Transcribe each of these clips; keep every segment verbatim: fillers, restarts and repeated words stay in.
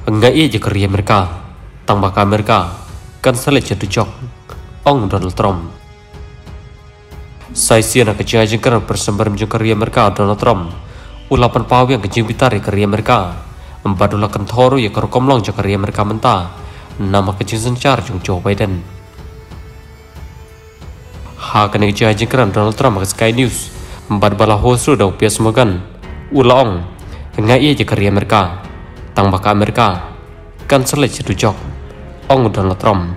Ngai je kerja mereka, tang baka mereka, kan salah jatuh jok, ong Donald Trump. Saya siapa kerja jengker bersembar menjeng kerja mereka Donald Trump, ulapan pau yang kejeng bitari kerja mereka, membadulakan thoru ya kerukomlong je kerja mereka mentah, nama kejeng sencar jeng Joe Biden. Ha kena kerja jengker Donald Trump ke Sky News, membad bala hosu dah upias semogan, ulaong, ngai je kerja mereka. Tang baka Amerika kan selit jatuh jok ong Donald Trump.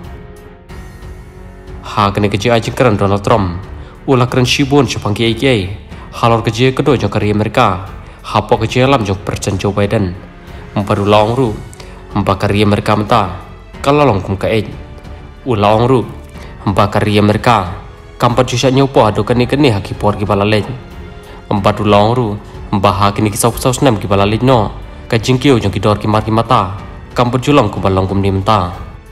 Ha kena kerja aja keren Donald Trump ulah keren shibun sepang kiai kiai halor kerja kedua jok kerja Amerika hapo kerja lam jok percen Joe Biden empadu laong ru empa kerja Amerika menta kalau long kum kaej ulaong ru empa kerja Amerika kampat jusya nyopo ado keni keni haki por ki balalej empadu laong ru empa ha kini kisau kisau senam ki balalej no kajing kiau jong kidor ki mar ki mata kampur julang ku balong kum ni menta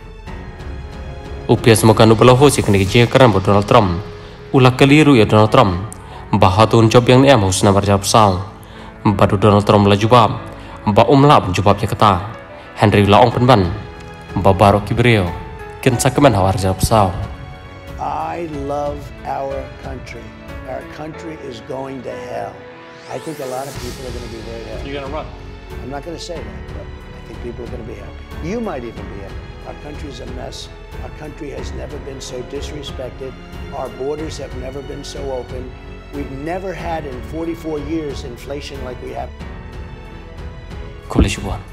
upia semoga nu beloho si kena kejia keren buat Donald Trump ulah keliru ya Donald Trump mbah hatun job yang ni am husna berjawab saw mbah Donald Trump la jubab mbah umla jubab ya kata Henry laong penban mbah baro kibreo ken sakeman hawar jawab saw. I love our country. Our country is going to hell. I think a lot of people are going to be very happy. You're going to run? I'm not going to say that, but I think people are going to be happy. You might even be happy. Our country's a mess. Our country has never been so disrespected. Our borders have never been so open. We've never had in forty-four years inflation like we have. Kau boleh cuba.